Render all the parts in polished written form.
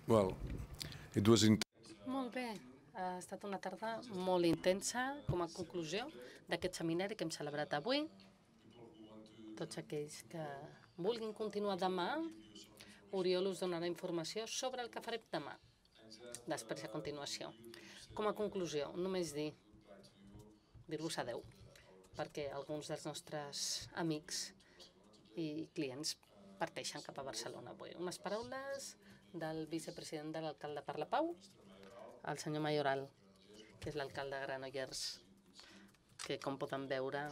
Well, it was in... Molt bé. Ha estat una tarda molt intensa com a conclusió d'aquest seminari que hem celebrat avui. Tots aquells que vulguin continuar demà, Oriol us donarà informació sobre el que farem demà, després a continuació. Com a conclusió, només dir-vos adeu, perquè alguns dels nostres amics i clients parteixen cap a Barcelona avui. Unes paraules del vicepresident de l'alcalde per la Pau, el senyor Mayoral, que és l'alcalde de Granollers, que, com poden veure,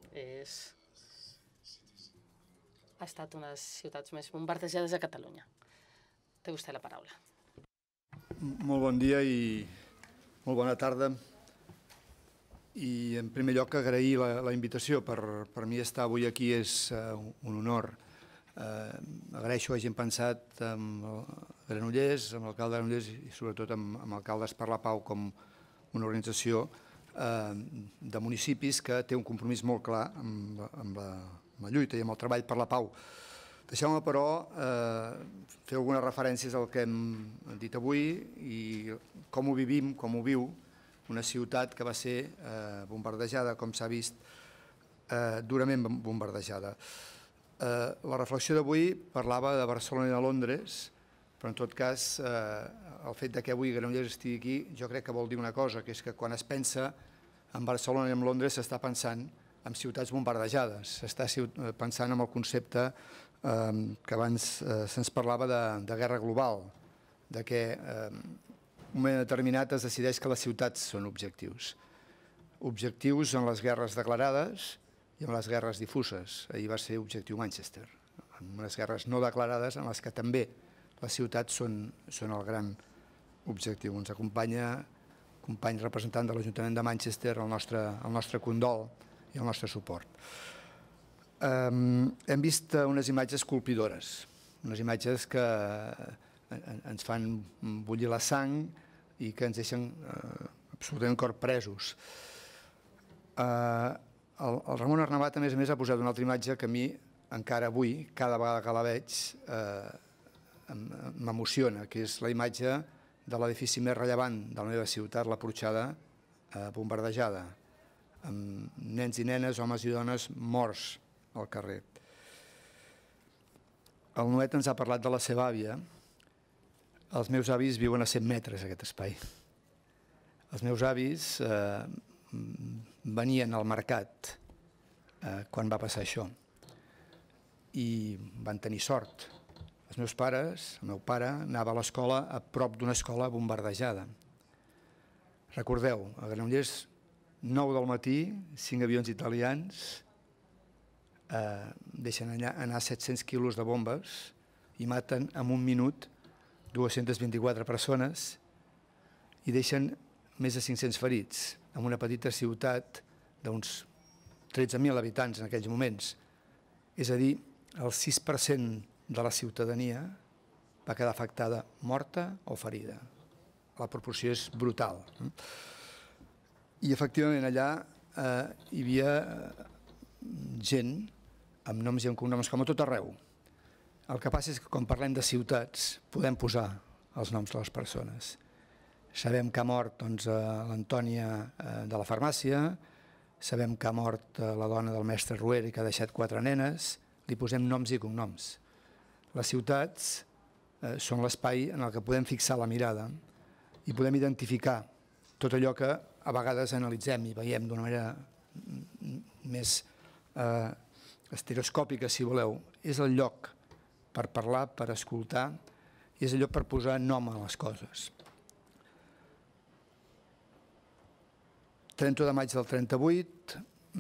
ha estat una de les ciutats més bombardejades de Catalunya. Té vostè la paraula. Molt bon dia i molt bona tarda. I en primer lloc agrair la invitació. Per mi estar avui aquí és un honor. Agraeixo que hagin pensat en Granollers, amb l'alcalde de Granollers i sobretot amb Alcaldes per la Pau com una organització de municipis que té un compromís molt clar amb la lluita i amb el treball per la pau. Deixeu-me, però, fer algunes referències al que hem dit avui i com ho vivim, com ho viu una ciutat que va ser bombardejada, com s'ha vist, durament bombardejada. La reflexió d'avui parlava de Barcelona i de Londres, però en tot cas el fet que avui Granollers estigui aquí jo crec que vol dir una cosa, que és que quan es pensa en Barcelona i en Londres s'està pensant en ciutats bombardejades, s'està pensant en el concepte que abans se'ns parlava de guerra global, de que en un moment determinat es decideix que les ciutats són objectius. Objectius en les guerres declarades i en les guerres difuses. Ahir va ser objectiu Manchester, en unes guerres no declarades en les que també les ciutats són el gran objectiu. Ens acompanya el company representant de l'Ajuntament de Manchester, el nostre condol i el nostre suport. Hem vist unes imatges colpidores, unes imatges que ens fan bullir la sang i que ens deixen absolutament corpresos. El Ramon Arnabat, a més, ha posat una altra imatge que a mi, encara avui, cada vegada que la veig, m'emociona, que és la imatge de l'edifici més rellevant de la meva ciutat, la Porxada, bombardejada, amb nens i nenes, homes i dones morts al carrer. El Noet ens ha parlat de la seva àvia. Els meus avis viuen a 100 metres, aquest espai. Els meus avis venien al mercat quan va passar això i van tenir sort. Els meus pares, el meu pare, anava a l'escola a prop d'una escola bombardejada. Recordeu, a Granollers, 9 del matí, 5 avions italians deixen anar 700 quilos de bombes i maten en un minut 224 persones i deixen més de 500 ferits en una petita ciutat d'uns 13.000 habitants en aquells moments. És a dir, el 6% de la ciutadania va quedar afectada, morta o ferida. La proporció és brutal. I efectivament allà hi havia gent amb noms i amb cognoms com a tot arreu. El que passa és que quan parlem de ciutats podem posar els noms de les persones. Sabem que ha mort l'Antònia de la farmàcia, sabem que ha mort la dona del mestre Ruer i que ha deixat 4 nenes, li posem noms i cognoms. Les ciutats són l'espai en el que podem fixar la mirada i podem identificar tot allò que a vegades analitzem i veiem d'una manera més estereoscòpica, si voleu. És el lloc per parlar, per escoltar, i és allò per posar nom a les coses. 30 de maig del 38,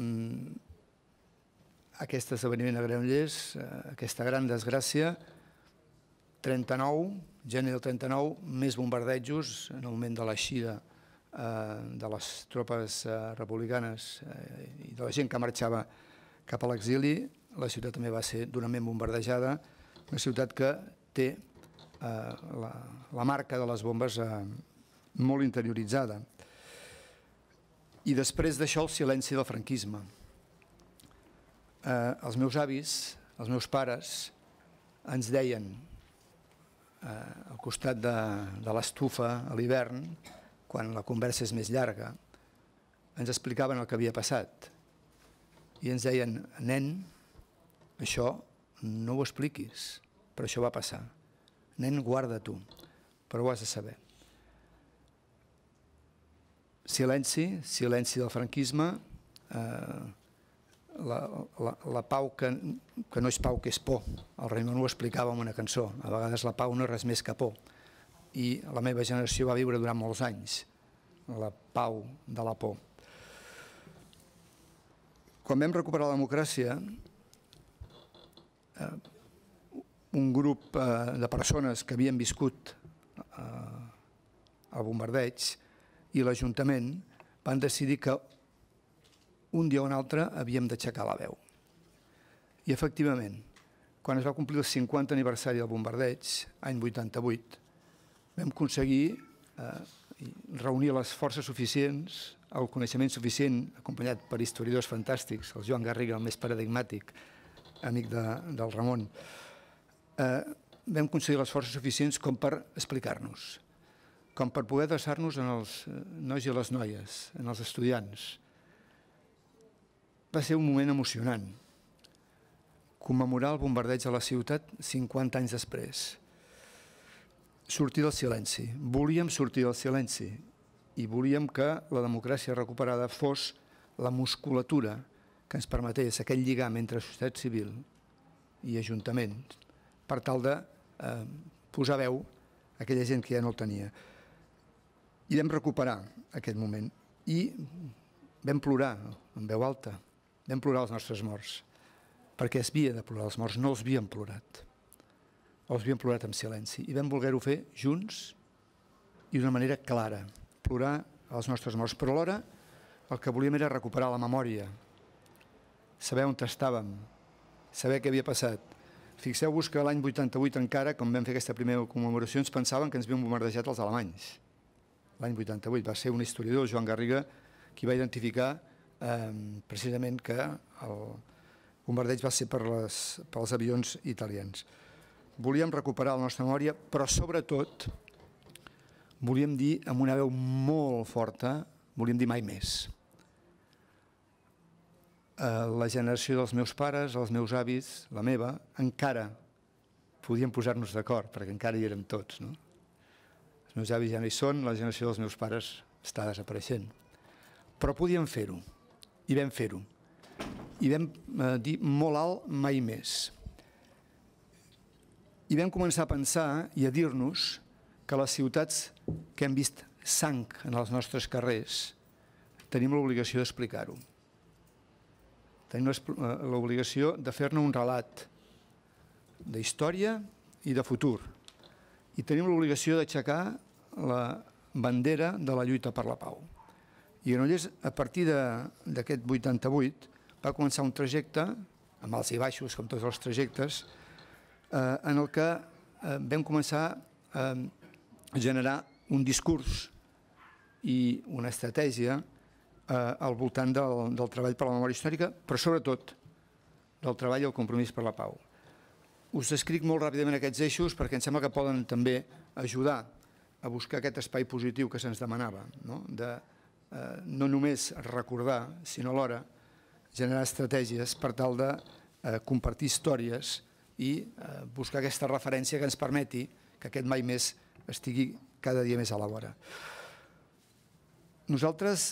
aquest esdeveniment a Granollers, aquesta gran desgràcia, 39, gener del 39, més bombardejos en el moment de l'eixida de les tropes republicanes i de la gent que marxava cap a l'exili. La ciutat també va ser durament bombardejada, una ciutat que té la marca de les bombes molt interioritzada. I després d'això el silenci del franquisme. Els meus avis, els meus pares, ens deien al costat de l'estufa a l'hivern, quan la conversa és més llarga, ens explicaven el que havia passat i ens deien: nen, això no ho expliquis, però això va passar. Nen, guarda-t'ho, però ho has de saber. Silenci, silenci del franquisme, la pau que no és pau, que és por. El Raimon ho explicava en una cançó. A vegades la pau no és res més que por. I la meva generació va viure durant molts anys la pau de la por. Quan vam recuperar la democràcia, un grup de persones que havien viscut el bombardeig i l'Ajuntament van decidir que un dia o un altre havíem d'aixecar la veu. I efectivament, quan es va complir el 50 aniversari del bombardeig, any 88, vam aconseguir reunir les forces suficients, el coneixement suficient, acompanyat per historiadors fantàstics, el Joan Garriga, el més paradigmàtic, amic del Ramon. Vam aconseguir les forces suficients com per explicar-nos, com per poder adreçar-nos als nois i les noies, als estudiants. Va ser un moment emocionant. Commemorar el bombardeig a la ciutat 50 anys després. Sortir del silenci. Volíem sortir del silenci i volíem que la democràcia recuperada fos la musculatura que ens permetés aquell lligam entre societat civil i Ajuntament per tal de posar veu a aquella gent que ja no el tenia. I vam recuperar aquest moment i vam plorar en veu alta. Vam plorar els nostres morts, perquè es havia de plorar els morts, no els havíem plorat. Els havíem plorat en silenci i vam voler-ho fer junts i d'una manera clara, plorar els nostres morts. Però alhora el que volíem era recuperar la memòria, saber on estàvem, saber què havia passat. Fixeu-vos que l'any 88 encara, quan vam fer aquesta primera commemoració, ens pensaven que ens havien bombardejat els alemanys. L'any 88 va ser un historiador, Joan Garriga, qui va identificar precisament que el bombardeig va ser pels avions italians. Volíem recuperar la nostra memòria, però sobretot volíem dir amb una veu molt forta, volíem dir mai més. La generació dels meus pares, els meus avis, la meva, encara podíem posar-nos d'acord, perquè encara hi érem tots. Els meus avis ja no hi són, la generació dels meus pares està desapareixent. Però podíem fer-ho, i vam fer-ho. I vam dir molt alt mai més. I vam començar a pensar i a dir-nos que les ciutats que hem vist sang en els nostres carrers tenim l'obligació d'explicar-ho. Tenim l'obligació de fer-ne un relat d'història i de futur. I tenim l'obligació d'aixecar la bandera de la lluita per la pau. I Granollers, a partir d'aquest 88, va començar un trajecte, amb alts i baixos, com tots els trajectes, en el que vam començar a generar un discurs i una estratègia al voltant del treball per la memòria històrica, però sobretot del treball i el compromís per la pau. Us descric molt ràpidament aquests eixos perquè em sembla que poden també ajudar a buscar aquest espai positiu que se'ns demanava, de no només recordar, sinó alhora generar estratègies per tal de compartir històries i buscar aquesta referència que ens permeti que aquest mai més estigui cada dia més a la vora. Nosaltres,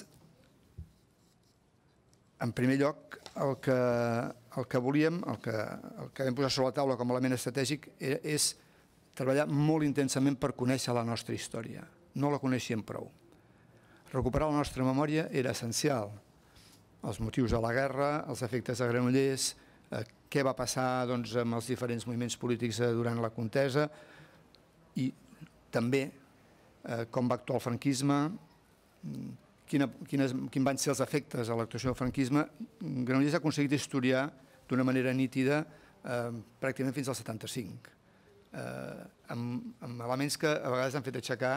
en primer lloc, el que volíem, el que vam posar sobre la taula com a element estratègic és treballar molt intensament per conèixer la nostra història. No la coneixíem prou. Recuperar la nostra memòria era essencial. Els motius de la guerra, els efectes de Granollers, què va passar amb els diferents moviments polítics durant la contesa i també com va actuar el franquisme, quins van ser els efectes de l'actuació del franquisme. Granollers ha aconseguit historiar d'una manera nítida pràcticament fins al 75, amb elements que a vegades han fet aixecar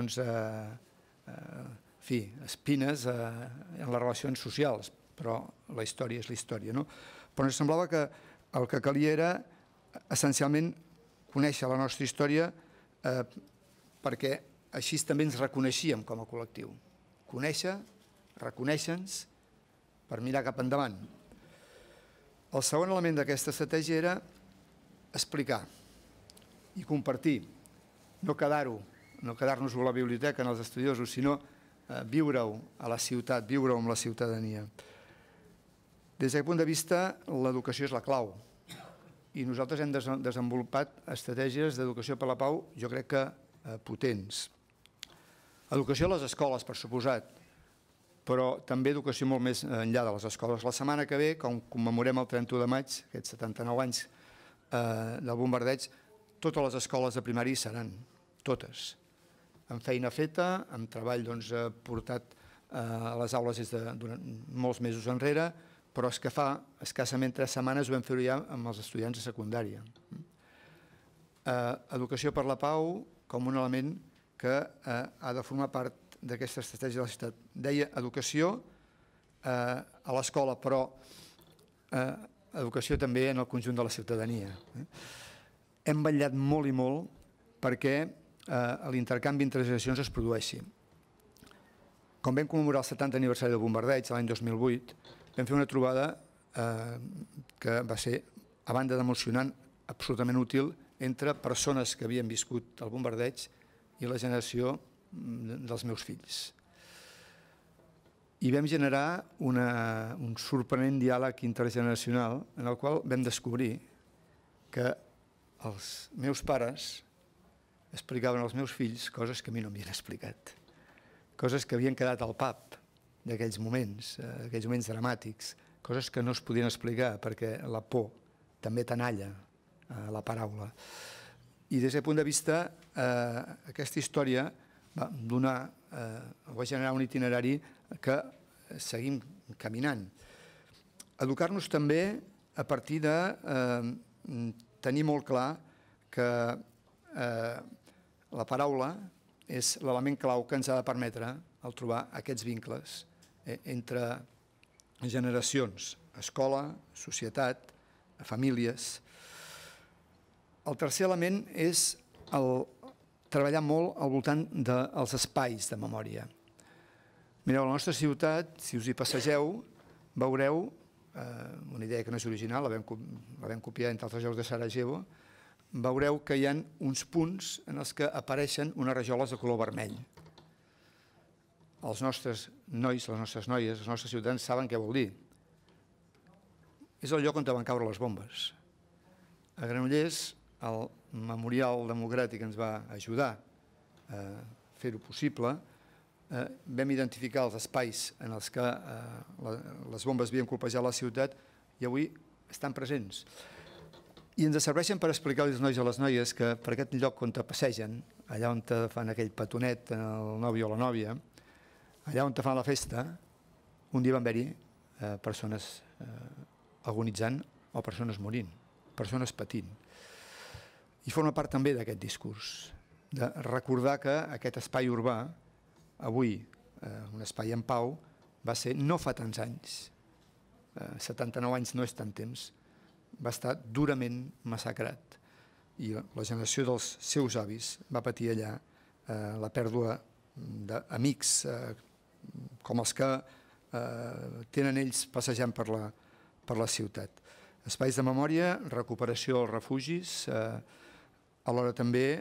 espines en les relacions socials, però la història és la història. Però ens semblava que el que calia era essencialment conèixer la nostra història perquè així també ens reconeixíem com a col·lectiu. Conèixer, reconèixer-nos per mirar cap endavant. El segon element d'aquesta estratègia era explicar i compartir, no quedar-nos a la biblioteca, en els estudiosos, sinó viure-ho a la ciutat, viure-ho amb la ciutadania. Des d'aquest punt de vista, l'educació és la clau i nosaltres hem desenvolupat estratègies d'educació per la pau, jo crec que potents. Educació a les escoles, per suposat, però també educació molt més enllà de les escoles. La setmana que ve, com commemorem el 31 de maig, aquests 79 anys del bombardeig, totes les escoles de primària hi seran, totes. Amb feina feta, amb treball portat a les aules des de molts mesos enrere, però és que fa escassament 3 setmanes ho vam fer ja amb els estudiants de secundària. Educació per la pau com un element que ha de formar part d'aquesta estratègia de la ciutat. Deia educació a l'escola, però educació també en el conjunt de la ciutadania. Hem vetllat molt i molt perquè l'intercanvi entre generacions es produeixi. Com vam commemorar el 70 aniversari del bombardeig l'any 2008, vam fer una trobada que va ser, a banda d'emocionant, absolutament útil entre persones que havien viscut el bombardeig i la generació dels meus fills. I vam generar un sorprenent diàleg intergeneracional en el qual vam descobrir que els meus pares explicaven als meus fills coses que a mi no m'havien explicat, coses que havien quedat al pap d'aquells moments dramàtics, coses que no es podien explicar perquè la por també tenalla la paraula. I des d'aquest punt de vista, aquesta història va generar un itinerari que seguim caminant. Educar-nos també a partir de tenir molt clar que la paraula és l'element clau que ens ha de permetre el trobar aquests vincles entre generacions, escola, societat, famílies. El tercer element és treballar molt al voltant dels espais de memòria. Mireu, a la nostra ciutat, si us hi passegeu, veureu, una idea que no és original, la vam copiar entre altres llocs de Sarajevo, veureu que hi ha uns punts en els que apareixen unes rajoles de color vermell. Els nostres nois, les nostres noies, els nostres ciutadans saben què vol dir. És el lloc on van caure les bombes. A Granollers, el Memorial Democràtic ens va ajudar a fer-ho possible. Vam identificar els espais en els que les bombes havien colpejat la ciutat i avui estan presents. I ens serveixen per explicar als nois i a les noies que per aquest lloc on passegen, allà on fan aquell petonet el nòvio o la nòvia, allà on fan la festa, un dia van haver-hi persones agonitzant o persones morint, persones patint. I forma part també d'aquest discurs, de recordar que aquest espai urbà, avui un espai en pau, va ser no fa tants anys, 79 anys no és tant temps, va estar durament massacrat i la generació dels seus avis va patir allà la pèrdua d'amics com els que tenen ells passejant per la ciutat. Espais de memòria, recuperació als refugis, alhora també,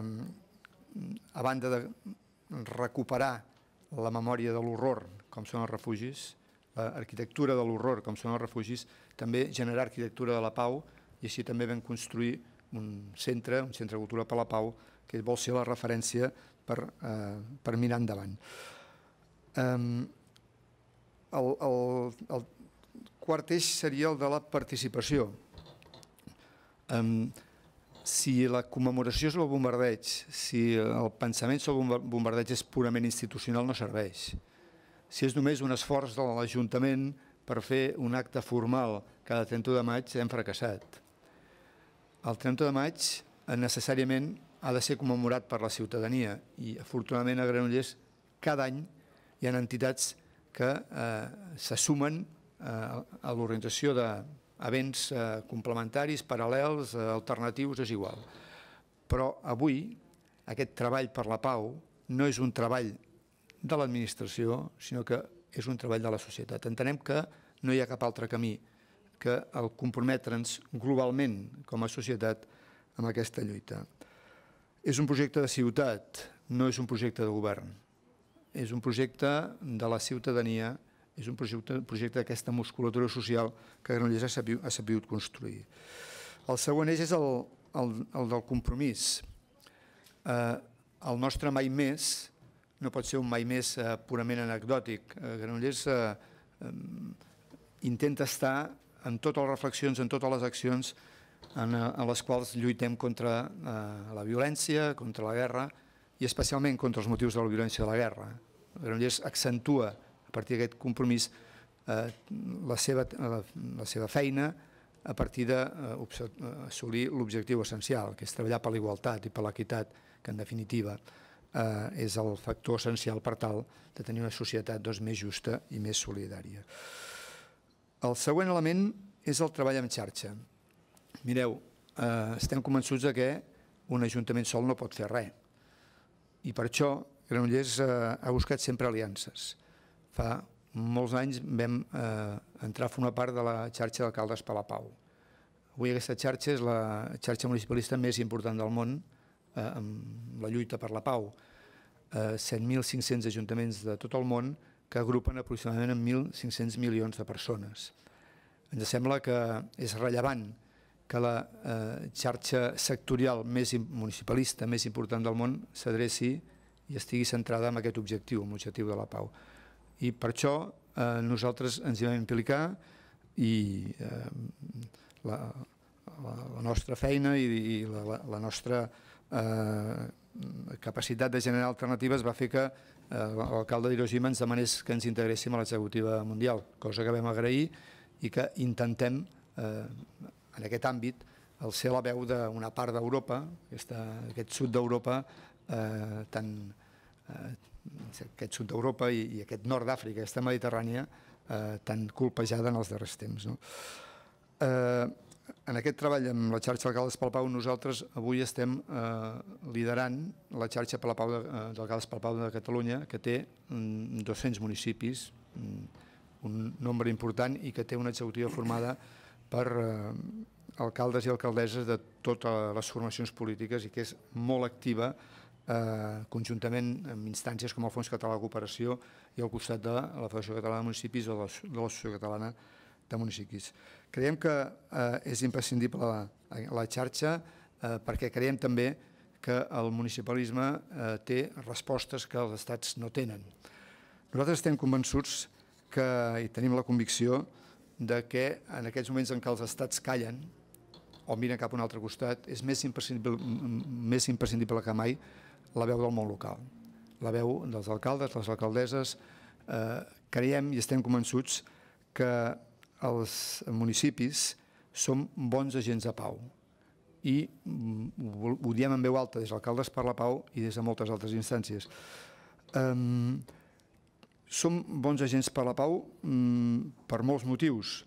a banda de recuperar la memòria de l'horror, com són els refugis, l'arquitectura de l'horror, com són els refugis, també generar arquitectura de la pau, i així també vam construir un centre de cultura per la pau, que vol ser la referència per mirar endavant. El quart eix seria el de la participació. Si la commemoració sobre el bombardeig, si el pensament sobre el bombardeig és purament institucional, no serveix. Si és només un esforç de l'Ajuntament per fer un acte formal cada 31 de maig, hem fracassat. El 31 de maig necessàriament ha de ser commemorat per la ciutadania i, afortunadament, a Granollers cada any hi ha entitats que se sumen a l'organització d'events complementaris, paral·lels, alternatius, és igual. Però avui aquest treball per la pau no és un treball de l'administració, sinó que és un treball de la societat. Entenem que no hi ha cap altre camí que el comprometre'ns globalment com a societat amb aquesta lluita. És un projecte de ciutat, no és un projecte de govern. És un projecte de la ciutadania, és un projecte d'aquesta musculatura social que Granollers ha sabut construir. El següent eix és el del compromís. El nostre mai més no pot ser un mai més purament anecdòtic. Granollers intenta estar en totes les reflexions, en totes les accions en les quals lluitem contra la violència, contra la guerra i especialment contra els motius de la violència de la guerra. Granollers accentua a partir d'aquest compromís la seva feina a partir d'assolir l'objectiu essencial, que és treballar per l'igualtat i per l'equitat, que en definitiva és el factor essencial per tal de tenir una societat més justa i més solidària. El següent element és el treball en xarxa. Mireu, estem convençuts que un ajuntament sol no pot fer res i per això Granollers ha buscat sempre aliances. Fa molts anys vam entrar a formar part de la xarxa d'alcaldes per la pau. Avui aquesta xarxa és la xarxa municipalista més important del món amb la lluita per la pau. 7.500 ajuntaments de tot el món que agrupen aproximadament en 1.500 milions de persones. Ens sembla que és rellevant que la xarxa sectorial municipalista més important del món s'adreci i estigui centrada en aquest objectiu, en l'objectiu de la pau. I per això nosaltres ens hi vam implicar i la nostra feina i la nostra capacitat de generar alternatives va fer que l'alcalde d'Hiroshima ens demanés que ens integréssim a l'executiva mundial, cosa que vam agrair i que intentem en aquest àmbit el ser la veu d'una part d'Europa, aquest sud d'Europa, aquest sud d'Europa i aquest nord d'Àfrica, aquesta Mediterrània, tan colpejada en els darrers temps. En aquest treball amb la xarxa d'alcaldes pel Pau nosaltres avui estem liderant la xarxa d'alcaldes pel Pau de Catalunya, que té 200 municipis, un nombre important, i que té una executiva formada per alcaldes i alcaldesses de totes les formacions polítiques i que és molt activa conjuntament amb instàncies com el Fons Català de Cooperació i al costat de la Federació Catalana de Municipis o de l'Associació Catalana de Municipis. Creiem que és imprescindible la xarxa perquè creiem també que el municipalisme té respostes que els estats no tenen. Nosaltres estem convençuts i tenim la convicció que en aquests moments en què els estats callen o miren cap a un altre costat és més imprescindible que mai la veu del món local, la veu dels alcaldes, les alcaldesses. Creiem i estem convençuts que els municipis som bons agents de pau i ho diem en veu alta des d'Alcaldes per la Pau i des de moltes altres instàncies. Som bons agents per la pau per molts motius.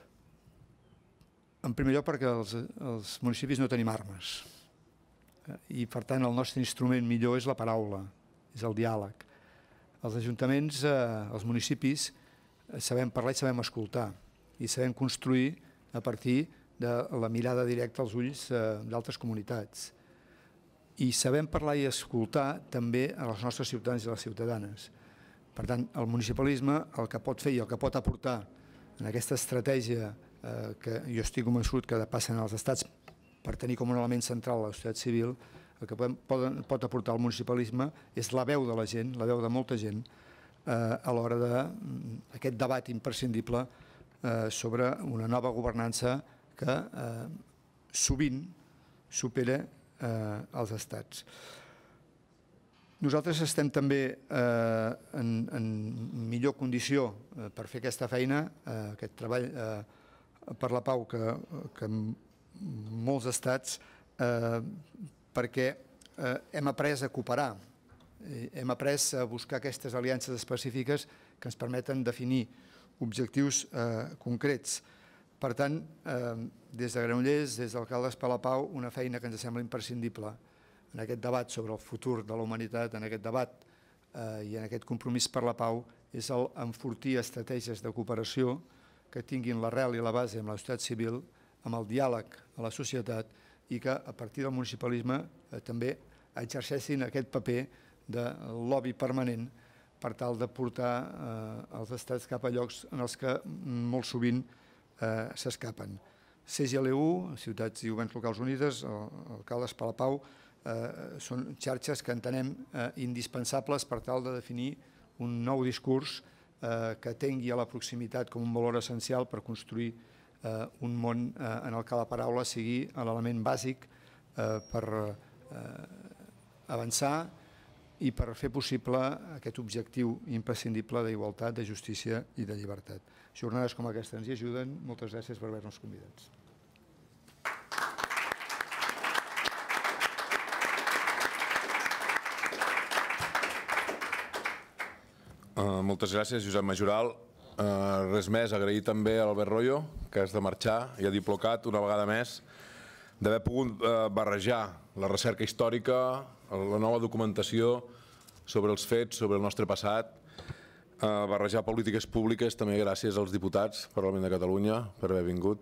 En primer lloc perquè els municipis no tenim armes i per tant el nostre instrument millor és la paraula, és el diàleg. Els ajuntaments, els municipis, sabem parlar i sabem escoltar i sabem construir a partir de la mirada directa als ulls d'altres comunitats. I sabem parlar i escoltar també a les nostres ciutadans i les ciutadanes. Per tant, el municipalisme el que pot fer i el que pot aportar en aquesta estratègia que jo estic convençut que passen als estats per tenir com un element central la societat civil, el que pot aportar el municipalisme és la veu de la gent, la veu de molta gent, a l'hora d'aquest debat imprescindible sobre una nova governança que sovint supera els estats. Nosaltres estem també en millor condició per fer aquesta feina, aquest treball per la pau que en molts estats, perquè hem après a cooperar, hem après a buscar aquestes aliances específiques que ens permeten definir objectius concrets. Per tant, des de Granollers, des d'Alcaldes per la Pau, una feina que ens sembla imprescindible en aquest debat sobre el futur de la humanitat, en aquest debat i en aquest compromís per la pau, és enfortir estratègies de cooperació que tinguin l'arrel i la base amb la societat civil, amb el diàleg a la societat i que a partir del municipalisme també exerceixin aquest paper de lobby permanent per tal de portar els estats cap a llocs en els que molt sovint s'escapen. CGLU, Ciutats i Governs Locals Unides, Alcaldes per la Pau, són xarxes que entenem indispensables per tal de definir un nou discurs que tingui a la proximitat com un valor essencial per construir un món en el que la paraula sigui l'element bàsic per avançar i per fer possible aquest objectiu imprescindible d'igualtat, de justícia i de llibertat. Jornades com aquesta ens hi ajuden. Moltes gràcies per haver-nos convidats. Moltes gràcies, Josep Majoral. Res més, agrair també a Albert Royo, que has de marxar, i a Diplocat una vegada més, d'haver pogut barrejar la recerca històrica, la nova documentació sobre els fets, sobre el nostre passat, barrejar polítiques públiques, també gràcies als diputats del Parlament de Catalunya per haver vingut.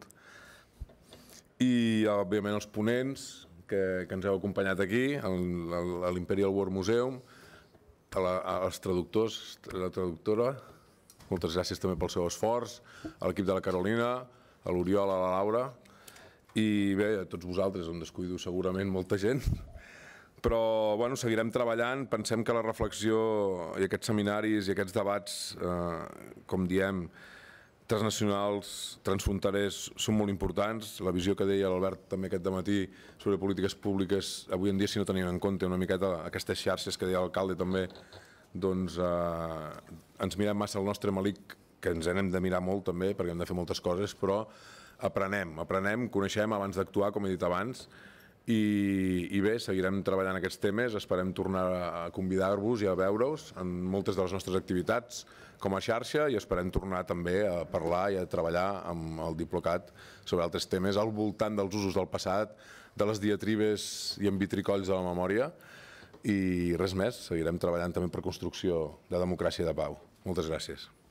I, òbviament, els ponents que ens heu acompanyat aquí, a l'Imperial War Museum, als traductors, a la traductora, moltes gràcies també pel seu esforç, a l'equip de la Carolina, a l'Oriol, a la Laura, i bé, a tots vosaltres, em descuido segurament molta gent, però seguirem treballant. Pensem que la reflexió i aquests seminaris i aquests debats, com diem, transnacionals, transfronterers, són molt importants. La visió que deia l'Albert també aquest dematí sobre polítiques públiques, avui en dia, si no tenim en compte una miqueta aquestes xarxes que deia l'alcalde també, doncs ens mirem massa el nostre malic, que ens hem de mirar molt també, perquè hem de fer moltes coses, però aprenem, coneixem abans d'actuar, com he dit abans, i bé, seguirem treballant aquests temes, esperem tornar a convidar-vos i a veure-us en moltes de les nostres activitats com a xarxa i esperem tornar també a parlar i a treballar amb el Diplocat sobre altres temes al voltant dels usos del passat, de les diatribes i envitricolls de la memòria i res més, seguirem treballant també per construcció de democràcia i de pau. Moltes gràcies.